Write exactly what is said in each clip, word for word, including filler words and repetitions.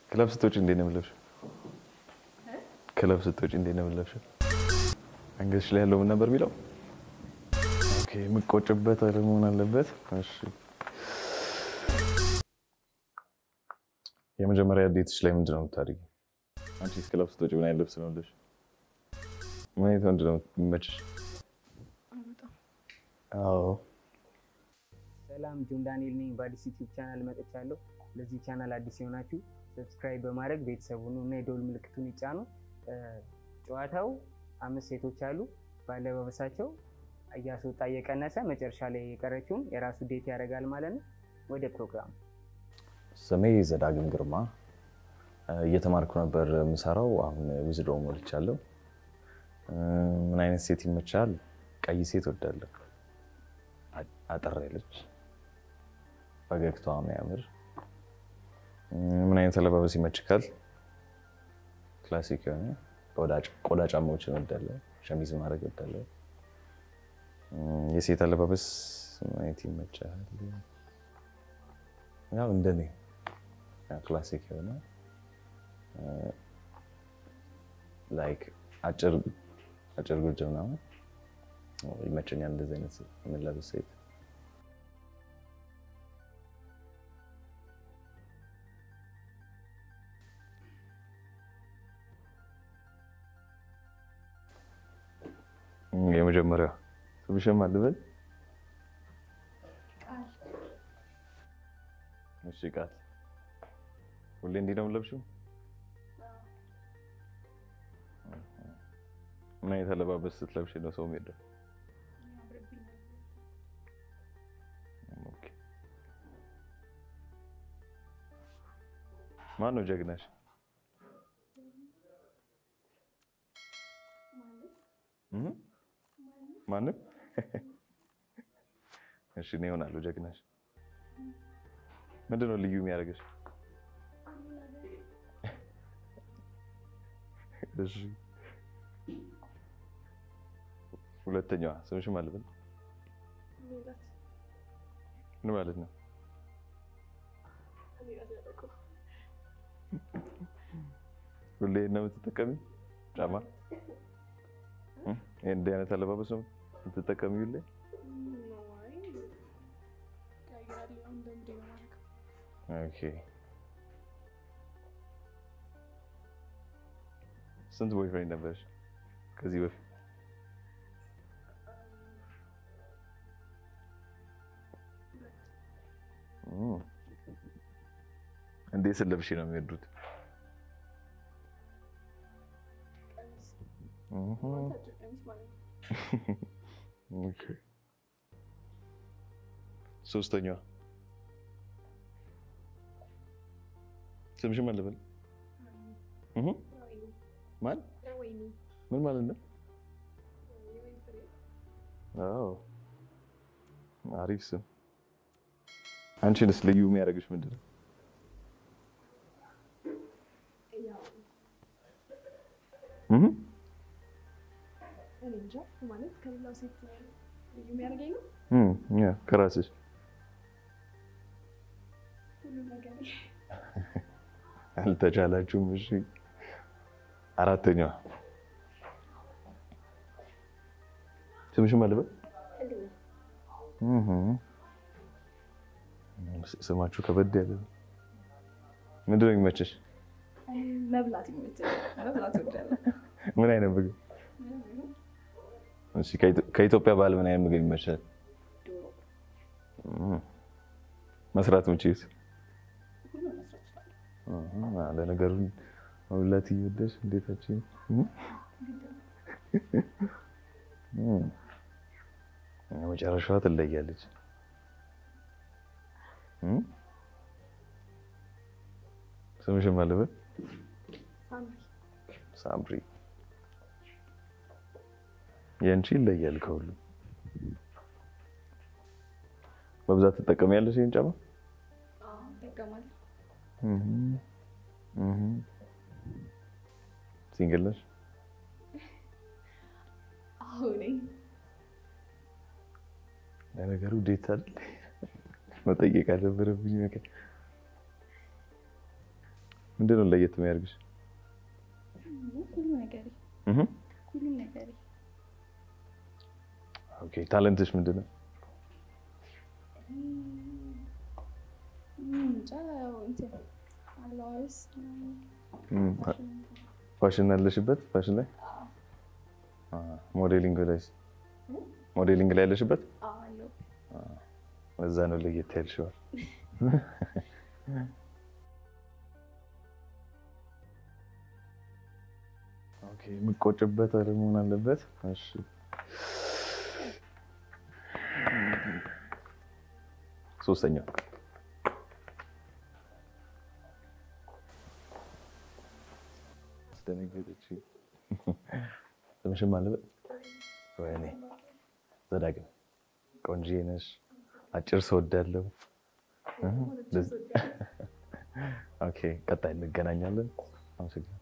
ክለብ ስትወጪ እንዴት ነው የምትለብሺው? ክለብ ስትወጪ እንዴት ነው የምትለብሺው? አንገትሽ ላይ ያለው ምን ነበር የሚለው? ኦኬ የምትቆጭበት መሆን አለበት። እሺ የመጀመሪያ ዴትሽ ላይ ምንድን ነው የምታደርጊው? አንቺ ክለብ ስትወጪ ምን አይነት ልብስ ነው የምትለብሺው? ምን አይነት ወንድ ነው የሚመችሽ? አዎ ሰላም ጆን ዳንኤል ነኝ። በአዲስ ዩቲዩብ ቻናል መጥቻለሁ። ለዚህ ቻናል አዲስ የሆናችሁ ሰብስክራይብ በማድረግ ቤተሰብ ሁኑ እና የደወል ምልክቱን ይጫኑ። ጨዋታው አምስት ሴቶች አሉ። ባለባበሳቸው እያስወጣ እየቀነሰ መጨረሻ ላይ የቀረችውን የራሱ ዴት ያደርጋል ማለት ነው። ወደ ፕሮግራም። ስሜ ዘዳግም ግርማ እየተማርኩ ነበር የምሰራው። አሁን ዊዝድሮው ሞልቻለሁ። ምን አይነት ሴት ይመቻል? ቀይ ሴት ወዳለሁ። አጠር ያለች ፈገግታዋ የሚያምር። ምን አይነት አለባበስ ይመችካል? ክላሲክ የሆነ ቆዳ ጫማዎችን ወዳለሁ። ሸሚዝ ማድረግ ወዳለሁ። የሴት አለባበስ ምን አይነት ይመቻል? ያው እንደኔ ክላሲክ የሆነ ላይክ አጭር አጭር ጉርድ ምናምን ይመቸኛል። እንደዚህ አይነት የምለብስ ሴት። የመጀመሪያው ስምሽም አልበል? ቃል። እሺ ቃል፣ ሁሌ እንዲህ ነው የምትለብሺው? ምን አይነት አለባበስ ስትለብሺ ነው ሰው የሚወደው? ኦኬ ማን ነው ጀግናሽ? እህ ማን? እሺ ነው ይሆናል ጀግናሽ። ምንድነው ልዩ የሚያደርግሽ? እሺ ሁለተኛዋ ስምሽ ማለት ነው? ሜላት። ምን ማለት ነው? ሁሌ ነው የምትጠቀሚው ጫማ? እንዴ አይነት አለባበስ ነው የምትጠቀሚው ሁሌ? ኦኬ ስንት ቦይፍሬንድ ነበርሽ ከዚህ በፊት? እንዴት ስለብሽ ነው የሚወዱት? እህ ኦኬ ሶስተኛዋ ስምሽ ማን ልበል? እህ ማን? ምን ማለት ነው? አዎ አሪፍ ስም። አንቺንስ ልዩ የሚያደርግሽ ምንድን ነው? እህ እኔ እንጃ ማለት ከሌላው ሴት ልዩ የሚያደርገኝ ነው። እም ያ ከራስሽ ሁሉ ነገር አልተቻላችሁም። እሺ አራተኛዋ ስምሽ ማለት ነው? እህ ስማችሁ ከበድ ያለ ነው። ምንድነው የሚመችሽ? መብላት ይመችኛል። መብላት እወዳለሁ። ምን አይነት ምግብ? እሺ ከኢትዮጵያ ባህል ምን አይነት ምግብ ይመችሻል? ዶሮ። መስራት ምንችይስ? ሁሉ መስራት ይችላል። አሃ ለነገሩ መብላት ይወደሽ እንዴታችን? እም መጨረሻዋ ትለያለች። እም ስምሽ ማለት ነው? ሳምሪ። ሳምሪ የንቺ ይለያል ከሁሉ። በብዛት ትጠቀሚያለሽ ይሄን ጫማ? አዎ እጠቀማለሁ። እህ እህ ሲንግል ነሽ? አዎ ነኝ። ለነገሩ ዴት አይደል መጠየቅ አልነበረብኝ። ምንድነው ለየት የሚያደርግሽ? ሁሉ ነገር እህ ሁሉ ነገር ኦኬ ታለንትሽ ምንድነው? ጫው እንትን አለባበስ ፋሽን አለሽበት? ፋሽን ላይ አ ሞዴሊንግ ላይ ሞዴሊንግ ላይ ያለሽበት? አዎ አለው። እዛ ነው ለየት ያልሽው። ኦኬ ምቆጭበት አለመሆን አለበት። እሺ ሶስተኛው ደነገጠች። ትንሽም አለበት ወይኔ ዘዳግም ቆንጆ ነሽ። አጭር ሰው ወዳለው ኦኬ ቀጣይ እንገናኛለን። አመሰግናለሁ።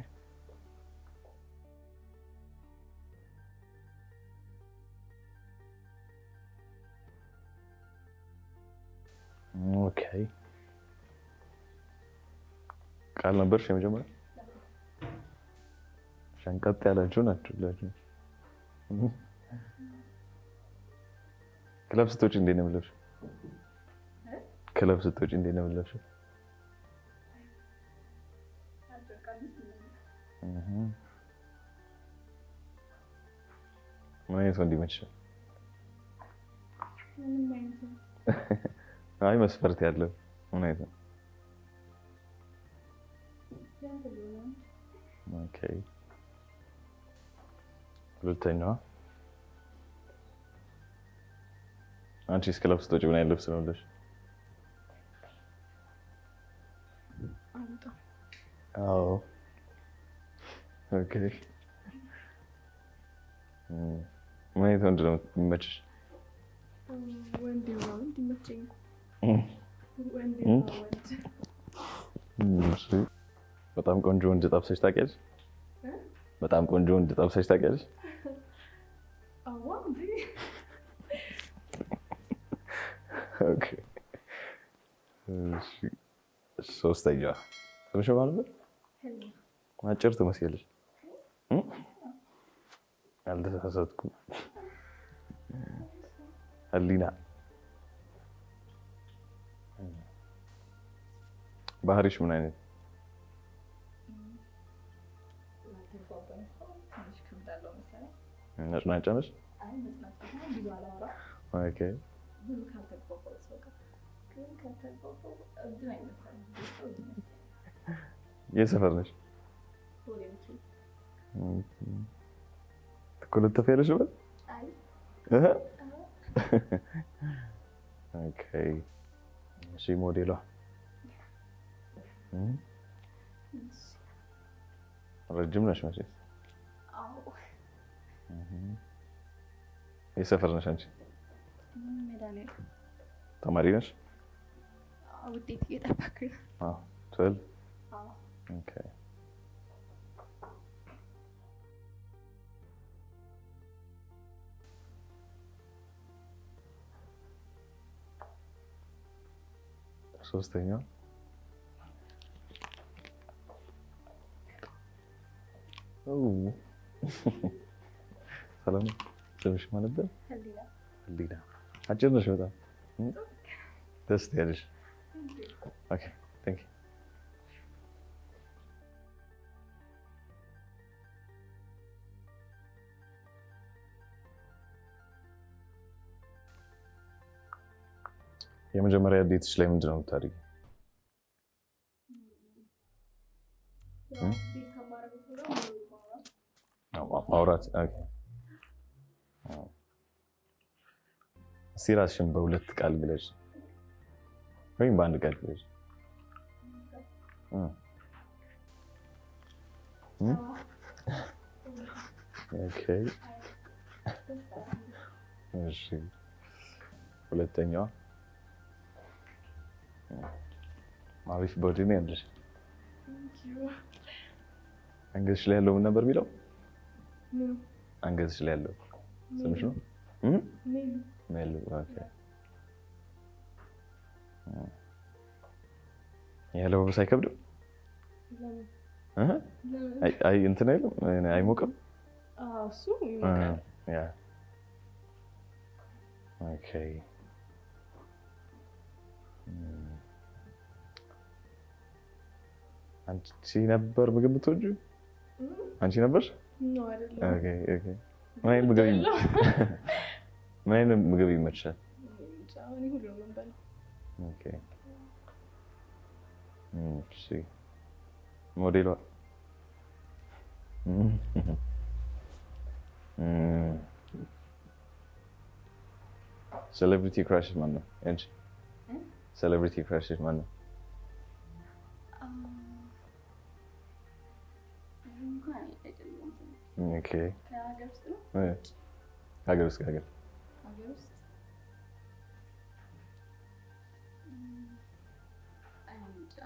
ኦኬ ቃል ነበርሽ የመጀመሪያ? ሸንቀጥ ያላችሁ ናችሁ ሁላችሁ። ክለብ ስትወጪ እንዴት ነው የምትለብሺው? ክለብ ስትወጪ እንዴት ነው የምትለብሺው? ምን አይነት ወንድ ይመችሻል? ምንም አይነት አይ መስፈርት ያለው ምን አይነት ነው? ኦኬ ሁለተኛዋ አንቺስ ክለብ ስትወጪ ምን አይነት ልብስ ነው የምትለብሺው? አዎ ኦኬ ምን አይነት ወንድ ነው የሚመችሽ? ወንድ ነው እንዲመቸኝ ወንድ ነው እሺ በጣም ቆንጆ ወንድ ጠብሰሽ ታውቂያለሽ? በጣም ቆንጆ ወንድ ጠብሰሽ ታውቂያለሽ? አዎ እንዴ ኦኬ እሺ ሶስተኛዋ ትንሽ ማለት አጭር ትመስያለሽ። አልተሳሳትኩም። ህሊና ባህሪሽ ምን አይነት? ነጭናጫ ነሽ? ኦኬ የሰፈር ነሽ? ትኮለተፊያለሽ በል? አይ ኦኬ እሺ ሞዴሏ ረጅም ነሽ መቼስ? አዎ የሰፈር ነሽ አንቺ? መዳኔ ተማሪ ነሽ? አዎ ውጤት እየጠበኩ ነው። አዎ ትል አዎ ኦኬ ሶስተኛው ኦ ሰላም ትንሽ ማለት ነው። ህሊና ህሊና አጭር ነሽ በጣም ደስ ትያለሽ። ኦኬ ቴንክ ዩ የመጀመሪያ ዴትሽ ላይ ምንድን ነው የምታደርጊው? ማውራት ኦኬ እስኪ እራስሽን በሁለት ቃል ግለጭ ወይም በአንድ ቃል ግለጭ። ኦኬ እሺ ሁለተኛዋ አሪፍ ቦዲ ነው ያለሽ። አንገትሽ ላይ ያለው ምን ነበር የሚለው? አንገትሽ ላይ ያለው ስምሽ ነው? ሜሉ ሜሉ ኦኬ ያለባበስ አይከብድም? እህ አይ አይ እንትን አይልም አይሞቅም አዎ እሱ ይሞቃል ያ ኦኬ አንቺ ነበር ምግብ የምትወጂው አንቺ ነበር ነው አይደለም ኦኬ ኦኬ ማይ ምግብ ማይ ምግብ ይመችሻል ጫውኒ ሁሉ ነው የምንበላው ኦኬ እሺ ሞዴሏ ሴሌብሪቲ ክራሽ ማን ነው አንቺ ሴሌብሪቲ ክራሽ ማን ነው ኦኬ ከሀገር ውስጥ ነው ሀገር ውስጥ ሀገር ሀገር ውስጥ አንጫ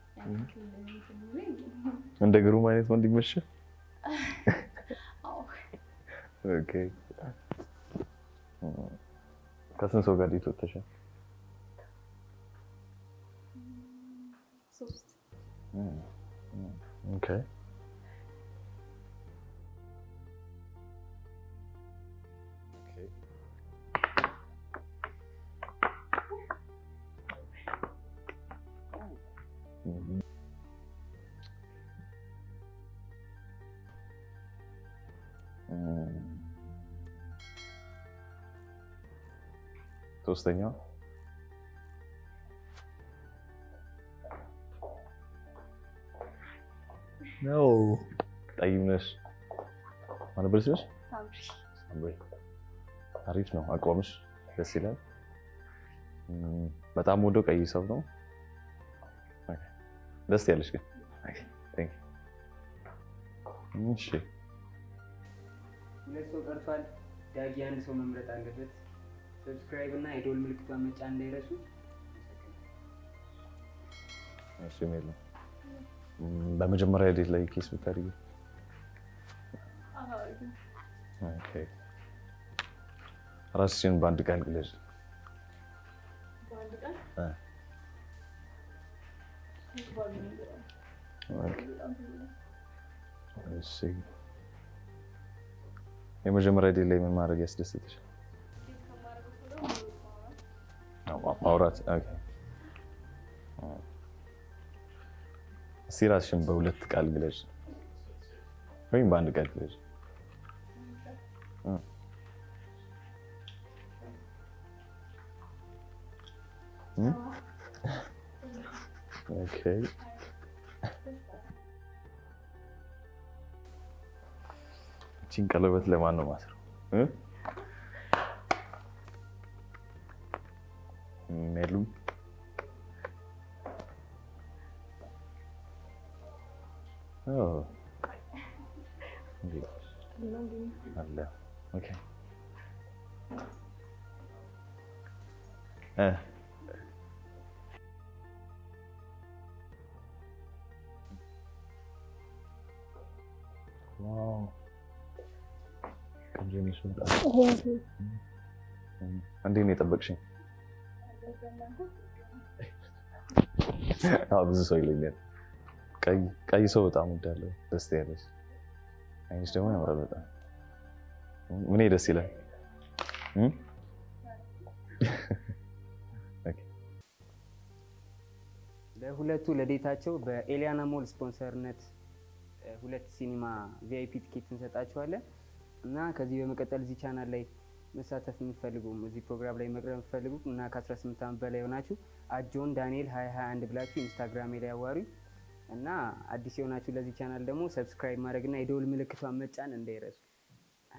እንደ ግሩም አይነት ወንድ ይመችሽ አዎ ኦኬ ከስንት ሰው ጋር ይተወተሻል ሶስት ኦኬ ሶስተኛው ነው ጠይምነሽ ማን ብለሽ ሳምሪ ሳምሪ አሪፍ ነው አቋምሽ ደስ ይላል በጣም ወዶ ቀይ ሰው ነው ኦኬ ደስ ያለሽ ግን ኦኬ ቴንክ ዩ እሺ ሁለት ሰው ቀርቷል ዳጊ አንድ ሰው መምረጥ አለበት ሰብስክራይብ እና የዶል ምልክቷን መጫን እንዳይረሱ እሺ ሜል በመጀመሪያ ዴት ላይ ኪስ ብታደርጊ አዎ ኦኬ ራስሽን ባንድ ቃል ግለጽ ባንድ ቃል አ ኦኬ እሺ የመጀመሪያ ዴት ላይ ምን ማድረግ ያስደስትሽ ማውራት ኦኬ ሲራሽን በሁለት ቃል ግለጽ ወይም በአንድ ቃል ግለጽ ኦኬ እቺን ቀለበት ለማን ነው ማስረው እ ሜሉ ኦ አለ ኦኬ እ ዋው ከጀምሽ ወጣ እንዴት ነው የጠበቅሽኝ አዎ ብዙ ሰው ይለኛል ቀይ ቀይ ሰው በጣም ወዳለው ደስ ያለሽ አይንሽ ደግሞ ያምራል በጣም ምን ደስ ይላል እ ኦኬ ለሁለቱ ለዴታቸው በኤሊያና ሞል ስፖንሰርነት ሁለት ሲኒማ ቪአይፒ ቲኬት እንሰጣቸዋለን እና ከዚህ በመቀጠል እዚህ ቻናል ላይ መሳተፍ የምትፈልጉ እዚህ ፕሮግራም ላይ መቅረብ የምትፈልጉ እና ከ18 ዓመት በላይ ሆናችሁ አጆን ዳንኤል ሃያ ሃያ አንድ ብላችሁ ኢንስታግራም ላይ ያዋሩኝ እና አዲስ የሆናችሁ ለዚህ ቻናል ደግሞ ሰብስክራይብ ማድረግና የደወል ምልክቷን መጫን እንዳይረሱ